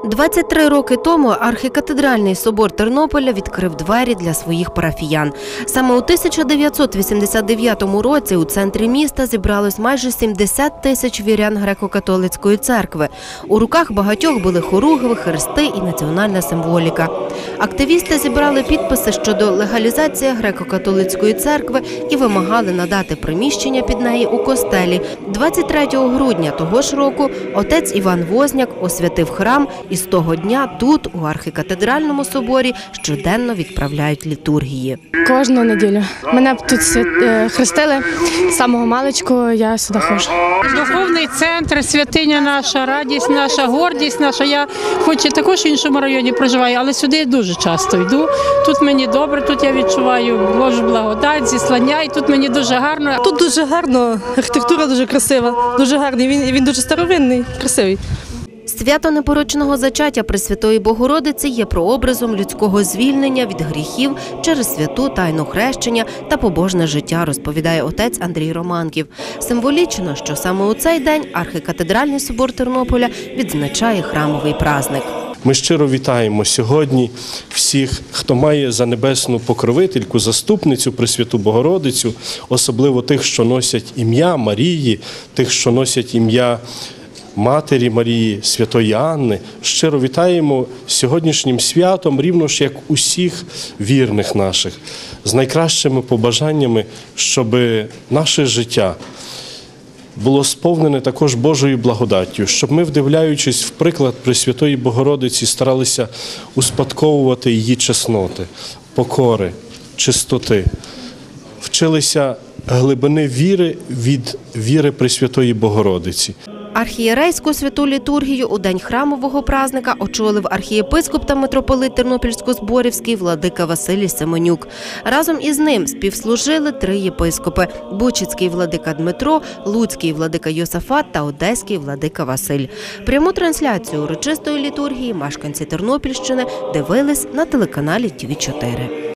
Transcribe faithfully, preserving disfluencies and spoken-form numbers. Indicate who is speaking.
Speaker 1: двадцять три роки тому архікатедральний собор Тернополя відкрив двері для своїх парафіян. Саме у тисяча дев'ятсот вісімдесят дев'ятому році у центрі міста зібралось майже сімдесят тисяч вірян греко-католицької церкви. У руках багатьох були хоругви, хрести і національна символіка. Активісти зібрали підписи щодо легалізації греко-католицької церкви і вимагали надати приміщення під неї у костелі. двадцять третього грудня того ж року отець Іван Возняк освятив храм, і з того дня тут, у архікатедральному соборі, щоденно відправляють літургії.
Speaker 2: Кожну неділю. Мене тут хрестили з самого маличку, я сюди ходжу.
Speaker 3: Духовний центр, святиня наша, радість наша, гордість наша. Я хоч і також в іншому районі проживаю, але сюди дуже часто йду. Тут мені добре, тут я відчуваю Божу благодать, зіслання, і тут мені дуже гарно.
Speaker 4: Тут дуже гарно, архітектура дуже красива, дуже гарний, він, він дуже старовинний, красивий.
Speaker 1: Свято непорочного зачаття Пресвятої Богородиці є прообразом людського звільнення від гріхів через святу тайну хрещення та побожне життя, розповідає отець Андрій Романків. Символічно, що саме у цей день архікатедральний собор Тернополя відзначає храмовий праздник.
Speaker 5: Ми щиро вітаємо сьогодні всіх, хто має за небесну покровительку, заступницю Пресвяту Богородицю, особливо тих, що носять ім'я Марії, тих, що носять ім'я Матері Марії, Святої Анни. Щиро вітаємо сьогоднішнім святом, рівно ж як усіх вірних наших, з найкращими побажаннями, щоб наше життя було сповнене також Божою благодаттю, щоб ми, вдивляючись в приклад Пресвятої Богородиці, старалися успадковувати її чесноти, покори, чистоти, вчилися глибини віри від віри Пресвятої Богородиці.
Speaker 1: Архієрейську святу літургію у день храмового празника очолив архієпископ та митрополит Тернопільсько-Зборівський владика Василій Семенюк. Разом із ним співслужили три єпископи – Бучицький владика Дмитро, Луцький владика Йосафат та Одеський владика Василь. Пряму трансляцію урочистої літургії мешканці Тернопільщини дивились на телеканалі Ті Ві чотири.